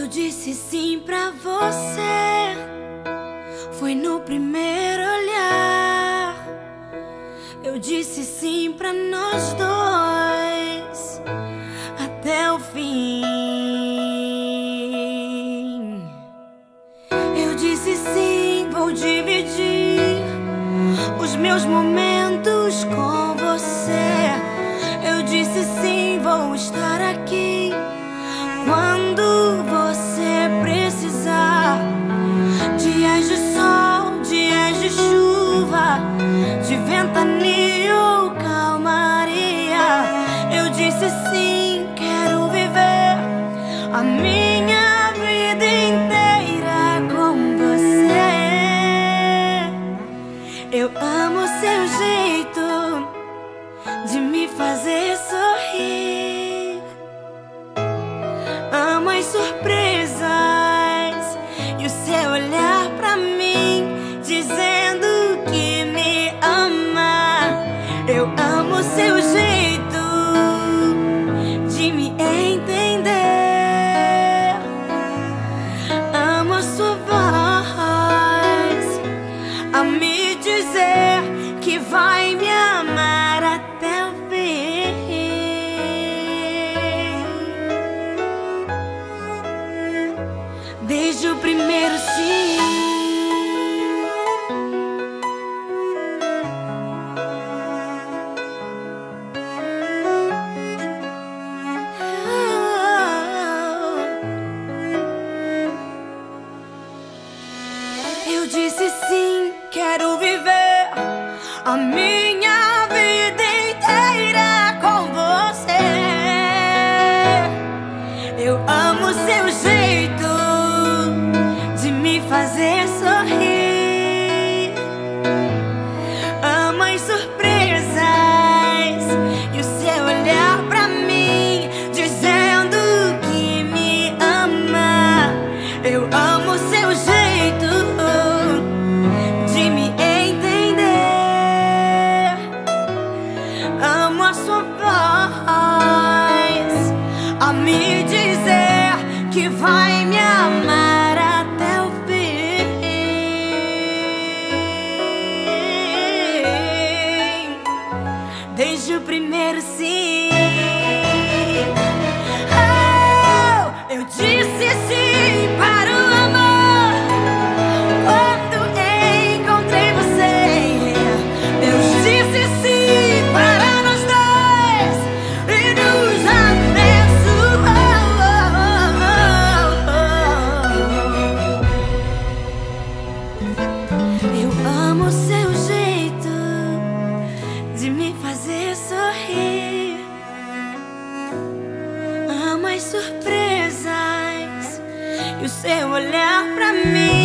disse sim pra você, foi no primeiro olhar. Eu disse sim pra nós dois até o fim. Eu disse sim, vou dividir os meus momentos com você. Eu disse sim, vou estar aqui quando você precisar. Dias de sol, dias de chuva, de ventania ou calmaria. Eu disse sim, quero viver a minha vida inteira com você. Eu amo seu jeito de me fazer sorrir, amo as surpresas e o seu olhar pra mim dizendo que me ama. Eu amo seu jeito de me entender, amo a sua voz a me dizer que vai me amar até o fim. Desde o primeiro sim. Eu disse sim, quero viver a minha vida inteira com você. Eu amo seu jeito de me fazer sorrir, amo as surpresas e o seu olhar pra mim dizendo que me ama. Eu amo seu jeito de me entender, amo a sua voz a me dizer que vai me amar até o fim. Desde o primeiro sim. Oh, eu disse sim para o amor quando encontrei você. Deus disse sim para nós dois e nos abençoou. Eu amo seu jeito de me fazer sorrir, amo as surpresas e o seu olhar pra mim